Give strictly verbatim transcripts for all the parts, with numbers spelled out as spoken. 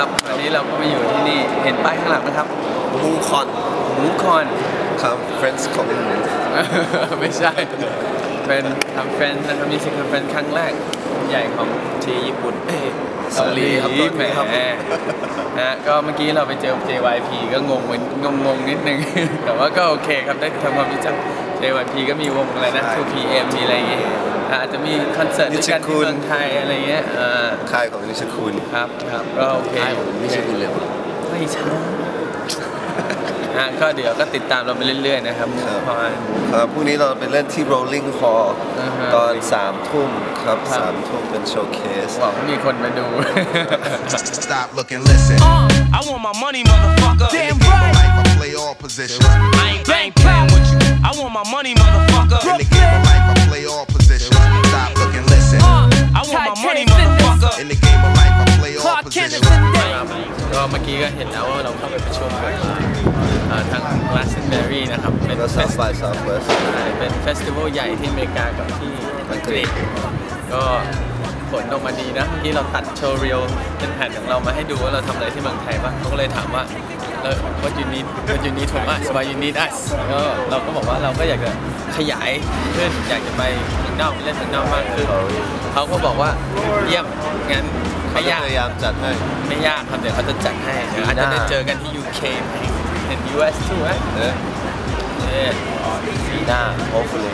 ครับวันนี้เราก็มาอยู่ที่นี่เห็นป้ายข้างหลังนะครับมูคอนมูคอนครับ Friends ของหมูไม่ใช่เป็นทำเฟรนด์นะครับมีซิงเกิลเฟรนด์ครั้งแรกใหญ่ของที่ญี่ปุ่นเกาหลีครับแหมฮะก็เมื่อกี้เราไปเจอ เจ วาย พี ก็งงงงงนิดนึงแต่ว่าก็โอเคครับได้ทำความรู้จัก เจ วาย พี ก็มีวงอะไรนะ ทู พี เอ็ม มีอะไรเงี้ยอาจจะมีคอนเสิร์ตด้วยกันที่เมืองไทยอะไรเงี้ยค่ายของนิชคุณครับครับก็โอเคค่ายของนิชคุณเลยไม่ใช่อ่ะก็เดี๋ยวก็ติดตามเราไปเรื่อยๆนะครับพอครับพรุ่งนี้เราไปเล่นที่ Rolling Hall ตอนสามทุ่มครับสามทุ่มเป็นโชว์เคสหวังมีคนมาดู Stop look and listen I want my money motherfucker Damn right I play all positions I ain't playing with you I want my money motherfucker In the game of life I play all positions Stop look and listen I want my money motherfucker In the game of life I play all positions ก็เมื่อกี้ก็เห็นแล้วว่าเราเข้าไปประชุมกันทาง Glastonbury นะครับเป็นเฟสเป็นเฟสติวัลใหญ่ที่อเมริกากับที่อังกฤษก็ผลออกมาดีนะเมื่อกี้เราตัดโชว์เรียลเป็นแผ่นของเรามาให้ดูว่าเราทำอะไรที่เมืองไทยบ้างเขาก็เลยถามว่าเรา what you need what you need from us why you need us ก็เราก็บอกว่าเราก็อยากจะขยายขึ้นอยากจะไปเมืองนอกเล่นเมืองนอกมากขึ้นเขาก็บอกว่าเยี่ยมงั้นไม่ยากพยายามจัดให้ไม่ยากครับเดี๋ยวเขาจะจัดให้อาจจะได้เจอกันที่ ยู เค ใน ยู เอส too นะเออปีหน้า hopefully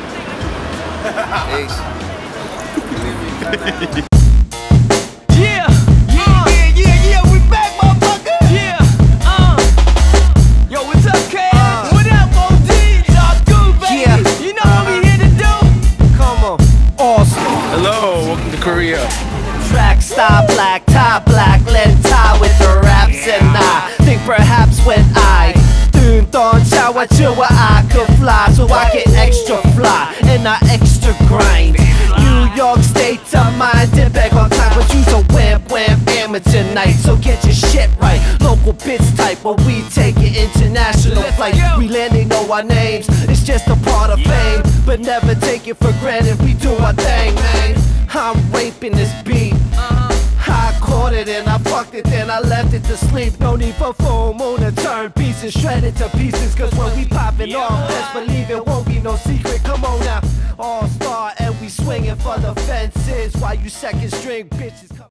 Yeah yeah yeah yeah we back motherfucker Yeah uh Yo what's up K What up O D Y'all good baby You know what we here to do Come on Awesome Hello welcome to Korea Track star black, tie black, let tie with the raps and I think perhaps when Iตื่นตอนเช้าว่าเชื่อว่า I could fly so I get extra fly and I extra grind New York State to mind did back on time but you's a wham wham amateur night so get your shit right local bits type but we take it international flight we landing know our names it's just a part of fame but never take it for granted we do our thing man I'm raping this beat I caught it and I fucked it then I left it to sleep no need for full moon to turn pieces shredded to pieces cause when we popping off best believe it won't be no secret come on now all star and we swinging for the fences while you second string bitches